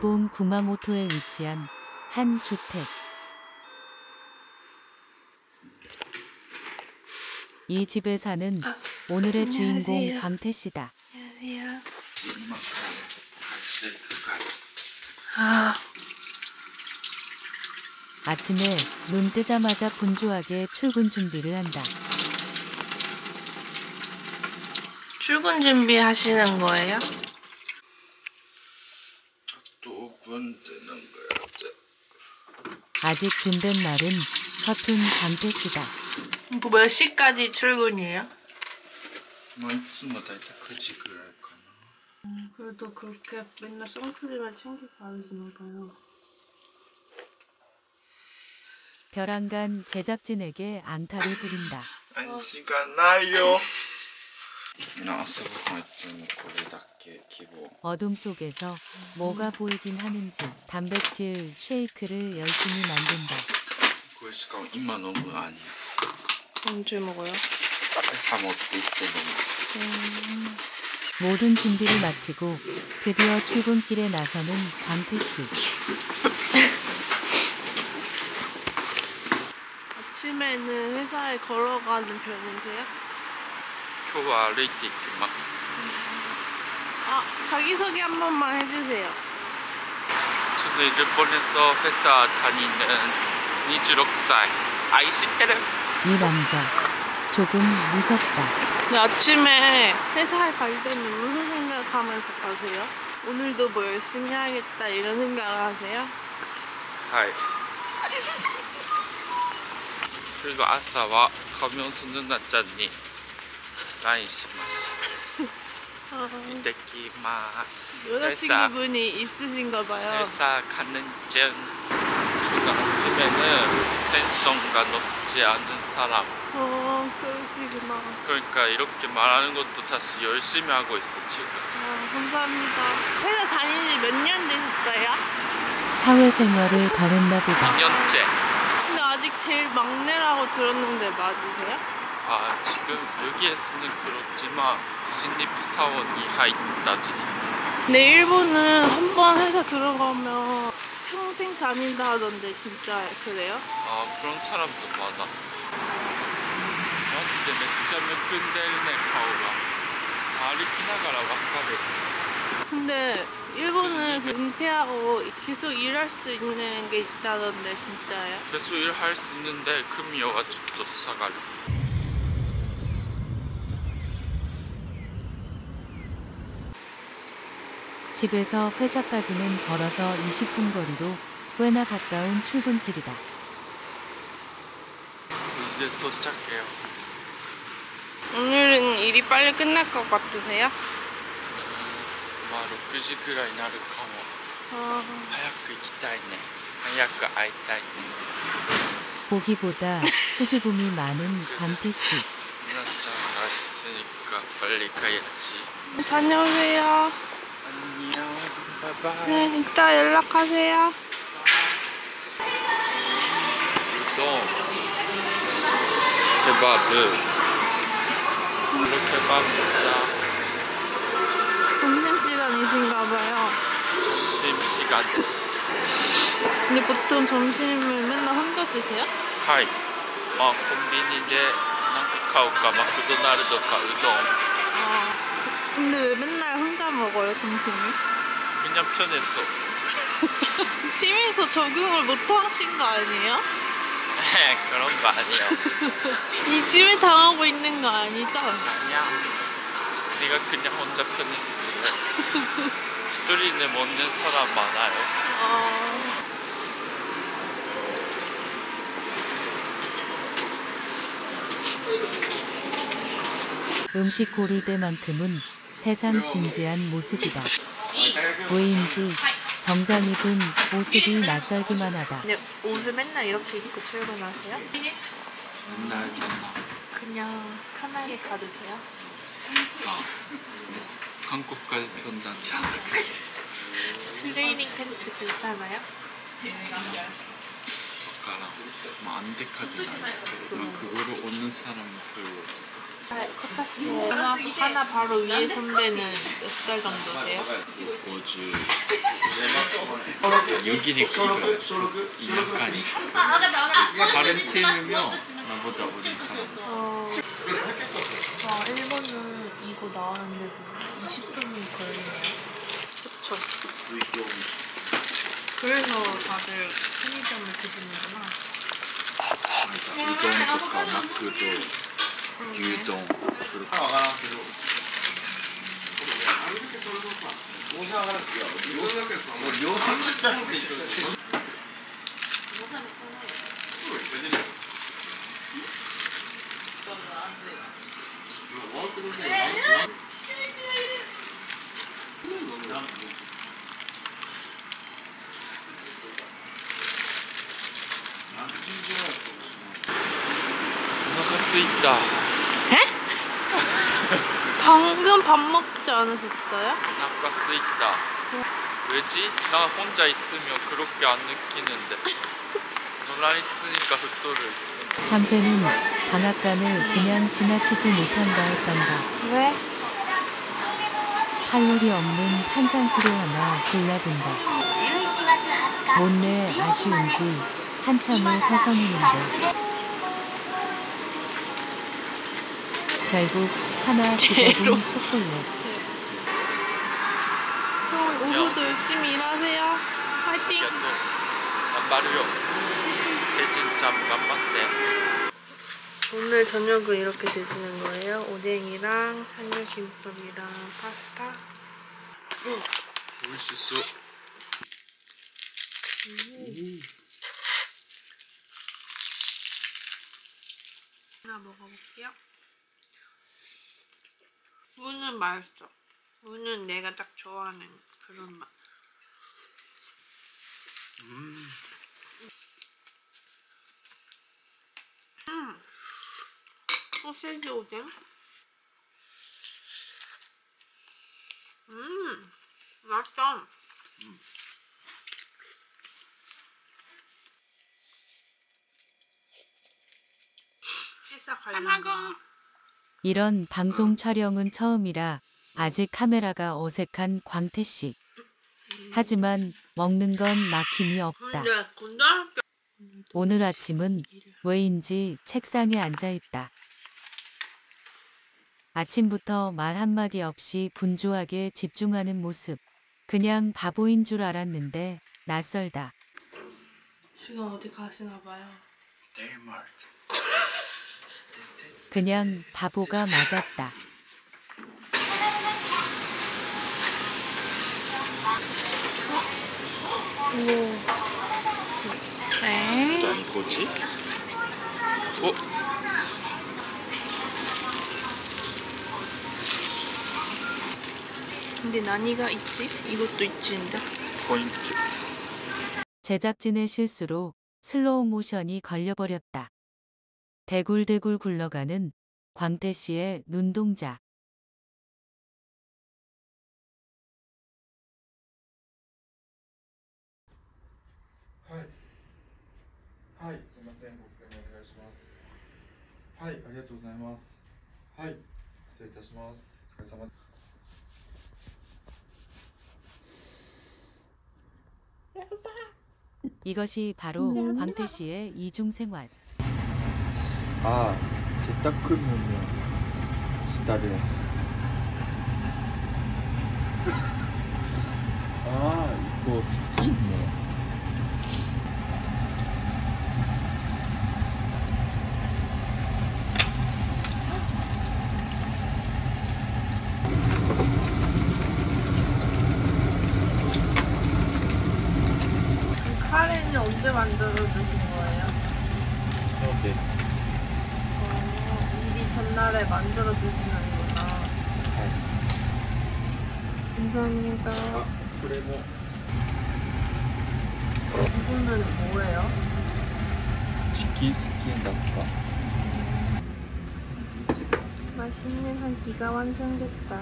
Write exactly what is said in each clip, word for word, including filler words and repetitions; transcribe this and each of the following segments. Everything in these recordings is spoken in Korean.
일본 구마모토에 위치한 한 주택. 이 집에 사는 오늘의 주인공 광태 씨다. 안녕하세요. 아. 아침에 눈 뜨자마자 분주하게 출근 준비를 한다. 출근 준비하시는 거예요? 아직 준비된 날은 서툰 광태 씨다. 뭐 몇 시까지 출근이에요? 음, 그래도 그렇게 맨날 선크림을 챙기고 다니시나 봐요. 벼랑간 제작진에게 앙탈을 부린다. 아니 시간 나요. 어둠 속에서 뭐가 보이긴 하는지 단백질 쉐이크를 열심히 만든다. 언제 먹어요? 음... 모든 준비를 마치고 드디어 출근길에 나서는 광태 씨. 아침에는 회사에 걸어가는 편이세요? 아, 자기소개 한 번만 해주세요. 저는 일본에서 회사 다니는 이십육 살 아이시테르. 이 남자 조금 무섭다. 근데 아침에 회사에 갈 때는 무슨 생각하면서 가세요? 오늘도 뭐 열심히 해야겠다 이런 생각을 하세요? 하이. 그리고 아사와 가면서 누나짱이 라인します. 이때키마스. 여자친구분이 있으신가 봐요. 회사 가는 중. 아침에는 텐션가 높지 않은 사람. 어, 그러시구나. 그러니까 이렇게 말하는 것도 사실 열심히 하고 있어 지금. 아, 감사합니다. 회사 다닌 지 몇 년 되셨어요? 사회생활을 덜 했나 보다. 이 년째. 근데 아직 제일 막내라고 들었는데 맞으세요? 아, 지금 여기에서는 그렇지만 신입 사원이 하이다지. 근데 일본은 한 번 회사 들어가면 평생 다닌다 하던데 진짜 그래요? 아, 그런 사람도 많아. 마지데めっちゃむくんでるね顔が。歩きながらわかる。 근데 일본은 은퇴하고 계속 일할 수 있는 게 있다던데 진짜요? 계속 일할 수 있는데 금요가 좀 싸가려. 집에서 회사까지는 걸어서 이십 분 거리로 꽤나 가까운 출근길이다. 이제 도착해요. 오늘은 일이 빨리 끝날 것 같으세요? 음, 아마 육 시くらいになるかも. 아... 早く行きたいね. 早く会いたいね. 보기보다 수줍음이 많은 광태 씨. 누나짱가 있으니까 빨리 가야지. 다녀오세요. 안녕. 바이바이. 네, 이따 연락하세요. 우동. 케바브. 이렇게 케밥 먹자. 점심시간이신가봐요. 점심시간. 근데 보통 점심을 맨날 혼자 드세요? 하이. 아, 콤비니에 뭔가 가올까? 마크도날드가 우동. 아, 근데 왜 맨날 혼자 먹어요, 점심을? 그냥 편했어. 팀에서 적응을 못 하신 거 아니에요? 그런 거 아니야. 이 집에 당하고 있는 거 아니죠? 아니야. 네가 그냥 혼자 편해서 그래. 히토리네 먹는 사람 많아요. 어... 음식 고를 때만큼은 세상 진지한 모습이다. 왜인지 정장 입은 모습이 낯설기만 하다. 근데 옷을 맨날 이렇게 입고 출근하세요? 맨날잖아. 그냥 편하게 가도 돼요? 아, 한국까지 편하지 않을 것 같아. 트레이닝 팬츠 괜찮아요? 뭐 안돼까지는 않고 난 그거로 오는 사람은 별로 없어. 커타씨 하나, 하나 바로 위에 선배는 몇 살 정도세요? 고주 여기니까 이 약간이 다른 팀이면 나보다 어린 사람. 어... 와, 일본은 이거 나왔는데도 이십 분이 걸리네요. 그쵸. 그래서 다들 편의점을 드시는구나. 맞아. 우동とか 마크도 유동 그렇게. 오나가 쓰이다. 방금 밥 먹지 않으셨어요? 오나가 쓰이다. 왜지? 나 혼자 있으면 그렇게 안 느끼는데 너랑 있으니까 흑도를 있어. 참새는 방앗간을 그냥 지나치지 못한다 했단다. 왜? 칼로리 없는 탄산수로 하나 골라든다. 못내 아쉬운지 한참을 서성이는데 결국 하나 제로. 기대는 초콜릿. 형 오늘도 열심히 일하세요. 화이팅! 간바르요. 진짜 만만대. 오늘 저녁을 이렇게 드시는 거예요? 오뎅이랑 삼겹김밥이랑 파스타? 맛있어. 음. 하나 먹어볼게요. 무는 맛있어. 무는 내가 딱 좋아하는 그런 맛. 음. 음. 소세지 오뎅? 음. 맛있어. 음. 회사 관련. 이런 방송 촬영은 처음이라 아직 카메라가 어색한 광태 씨. 하지만 먹는 건 막힘이 없다. 근데 고등학교 오늘 아침은 왜인지 책상에 앉아 있다. 아침부터 말 한마디 없이 분주하게 집중하는 모습. 그냥 바보인 줄 알았는데 낯설다. 지금 어디 가시나 봐요. 데이마트. 그냥 바보가 맞았다. 네. 난 뭐지? 어? 근데 난이가 있지? 이것도 있지인데. 포인트. 제작진의 실수로 슬로우 모션이 걸려버렸다. 대굴대굴 굴러가는 광태 씨의 눈동자. はいはいすいませんご確認お願いしますはいありがとうございますはい失礼いたしますお疲れ様です 이것이 바로 광태 씨의 이중생활. 아 재택근무면 스타일이었어 아 이거 스키네 카레는 언제 만들어 드신 거예요? 네. 어, 미리 전날에 만들어 드시는구나. 감사합니다. 아, 그래 뭐 이거는 뭐예요? 치킨 스킨 같다 맛있는 한 끼가 완성됐다.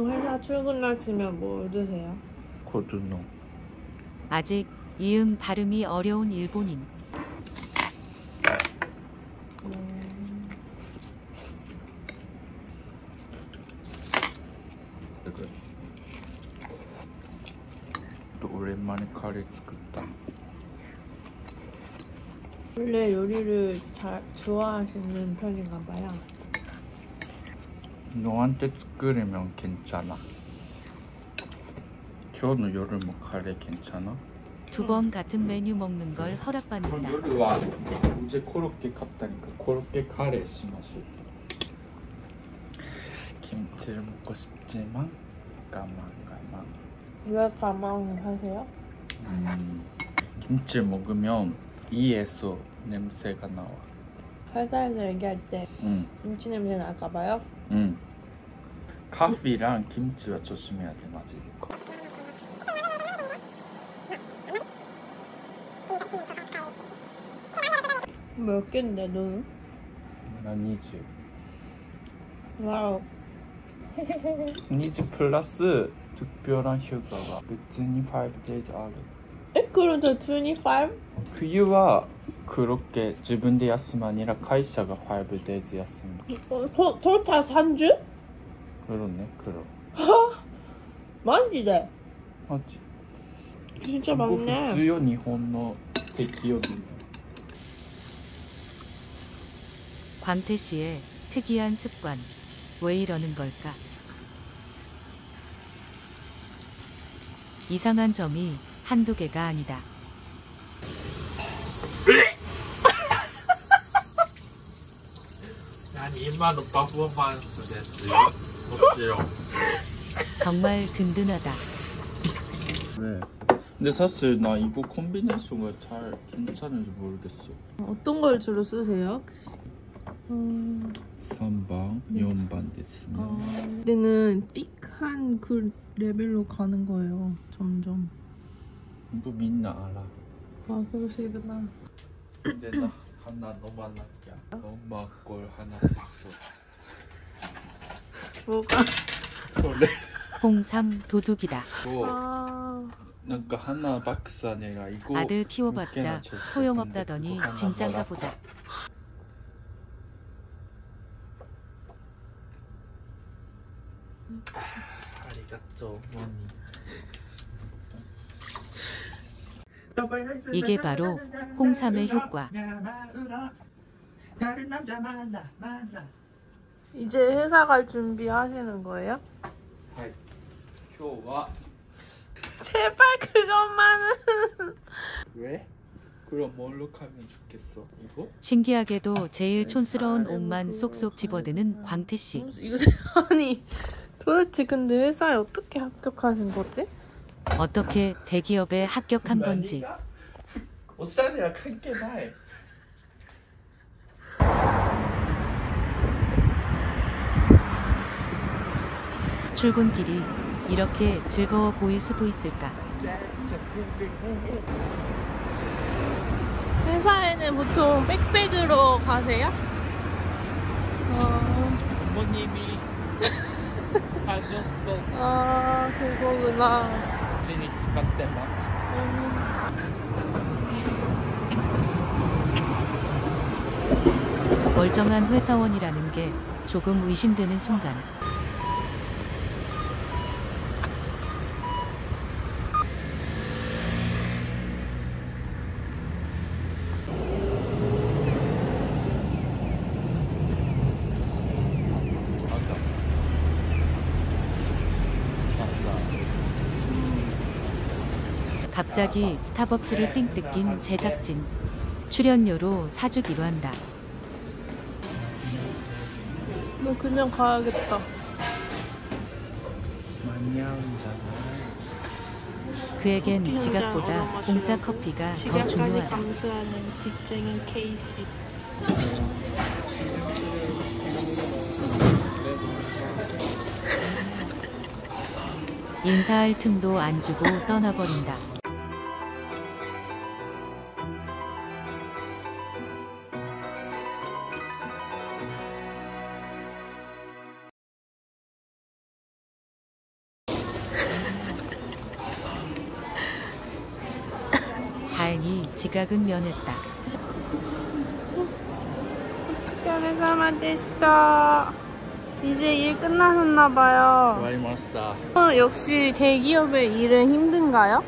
보통 회사 출근하시면 뭐 드세요? 고등어. 아직 이응 발음이 어려운 일본인. 또 오랜만에 카레作った. 원래 요리를 잘 좋아하시는 편인가 봐요. 너한테 作れ면 괜찮아. 今日の夜もカレー 괜찮아? 두 번 같은 메뉴 먹는 걸 허락받는다. 夜は 어제 코로케 갔다니까 코로케 카레 しましょう. 김치를 먹고 싶지만 가만 가만. 왜 가망하세요? 음, 김치 먹으면 이에서 냄새가 나와. 회사에서 얘기할 때 응, 김치 냄새 날까 봐요? 응. 커피랑 김치와 조심해야 돼, 맞지? 몇 개인데 너는? 난 이십. 와우. 이십 플러스 특별한 휴가가別にfive daysある. 에? 그럼 저 이십오? 冬は 그렇게 自分で休む 아니라 会社がfive days 休む. 어, 토, 토탈 삼 주? 그렇네, 그럼. 맞지? 맞지? 진짜 그거 많네. 普通よ日本の適用日. 광태 씨의 특이한 습관. 왜 이러는 걸까? 이상한 점이 한두 개가 아니다. 今のパフォーマンスですよ. もちろん. 정말 든든하다. 왜? 근데 사실 나 이거 콤비네이션가 잘 괜찮은지 모르겠어. 어떤 걸 주로 쓰세요? 음... 삼 번, 네. 사 번 됐으면. 어... 얘는 띡한 그 레벨로 가는 거예요. 점점. 이거 민나 알아. 아 그러시구나. 근데 나 하나 너무 안 할게. 엄마 걸 하나 바꿔. 뭐가? 그래. 홍삼 도둑이다. 이거 아... 뭔가 하나 박스 아니라 이거 아들 키워봤자 줬어. 소용없다더니 근데 그거 하나 진짠가 뭐라고. 보다. 아리가또 어머니. 이게 바로 홍삼의 효과. 이제 회사 갈 준비 하시는 거예요? 하이. 효와. 제발 그것만은. 왜? 그럼 뭘로 가면 좋겠어? 이거? 신기하게도 제일 촌스러운 옷만 쏙쏙 집어드는 광태 씨. 이거 아니 도대체 근데 회사에 어떻게 합격하신 거지? 어떻게 대기업에 합격한 건지. おしゃれは関係ない. 출근길이 이렇게 즐거워 보일 수도 있을까? 회사에는 보통 백팩으로 가세요? 어... 어머님이 사줬어. 아 그거구나. うちに使ってます. 멀쩡한 회사원이라는 게 조금 의심되는 순간. 맞아. 맞아. 갑자기 스타벅스를 삥 뜯긴 제작진. 출연료로 사주기로 한다. 너 그냥 가야겠다. 만냐운잖아. 그에겐 지갑보다 공짜 커피가 더 중요하다. 감수하는 직장인 케이씨. 인사할 틈도 안 주고 떠나버린다. 지각은 면했다. お疲れ様でした. 이제 일 끝나셨나봐요. 終わりました 어, 역시 대기업의 일은 힘든가요?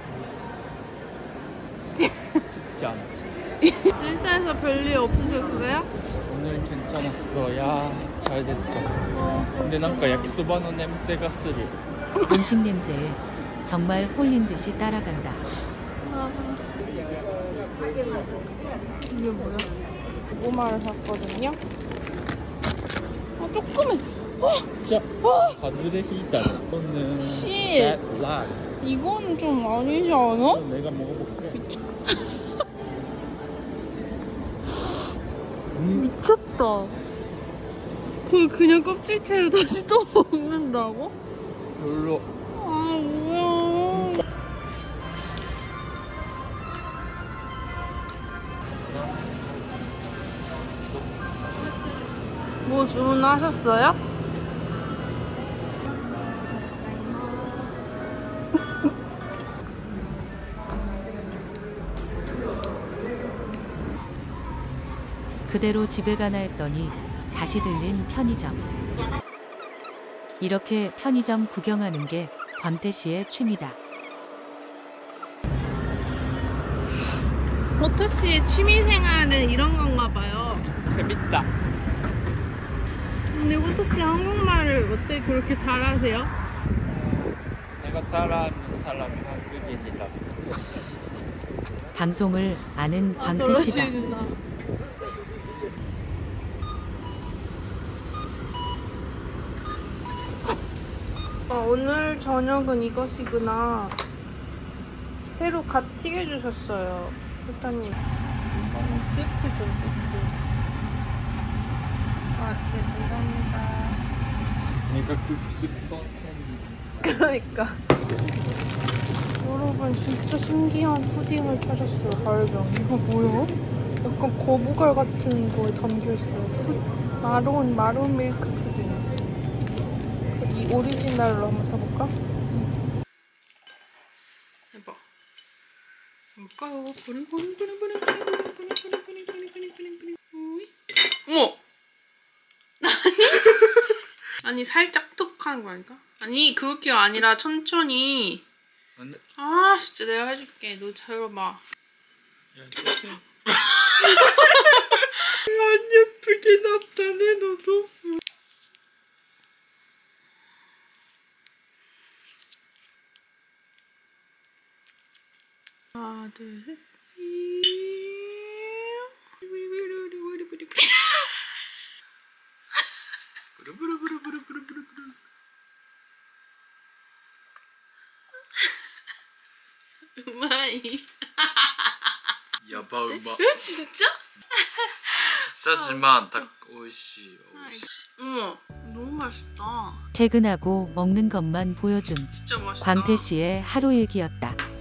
쉽지 않지 회사에서 별일 없으셨어요? 오늘은 괜찮았어 야 잘 됐어 근데 뭔가 야키소바의 냄새가 する 음식 냄새에 정말 홀린 듯이 따라간다. 이게 뭐야? 고구마를 샀거든요. 아, 조그매. 진짜 바즈레 히다 이거는 쉿. bad luck. 이건 좀 아니지 않아? 내가 먹어볼게 미쳤다. 그걸 그냥 껍질채로 다시 또 먹는다고? 별로 아, 뭐야. 뭐 주문하셨어요? 그대로 집에 가나 했더니 다시 들린 편의점. 이렇게 편의점 구경하는 게 광태 씨의 취미다. 버터 씨의 취미생활은 이런 건가 봐요. 재밌다 근데 버터 씨 한국말을 어떻게 그렇게 잘하세요? 내가 사랑하는 사람이 한국인이라서 방송을 아는 광태 씨다. 아, 오늘 저녁은 이것이구나. 새로 갓 튀겨주셨어요. 회사님. 음, 스프죠, 스프. 아, 네, 감사합니다. 내가 급식 선생님 그러니까. 여러분, 진짜 신기한 푸딩을 찾았어요, 가을병. 이거 뭐야? 약간 거북알 같은 거에 담겨있어요. 푸- 마론, 마론 밀크 푸딩. 이 오리지널로 한번 사볼까? 해봐. 뭘까요? 어머! 아니 살짝 툭 하는 거라니까? 아니 그렇게 아니라 천천히. 안돼 아 진짜 내가 해줄게. 너 들어봐. 야 조심 안 예쁘게 났다네 너도 하나 둘 셋. 부르부르부르부르부르부르 우마이. 야바 우마 진짜? 비싸지만 딱 오이시 어머 너무 맛있다. 퇴근하고 먹는 것만 보여준 진짜 맛있다. 광태 씨의 하루 일기였다.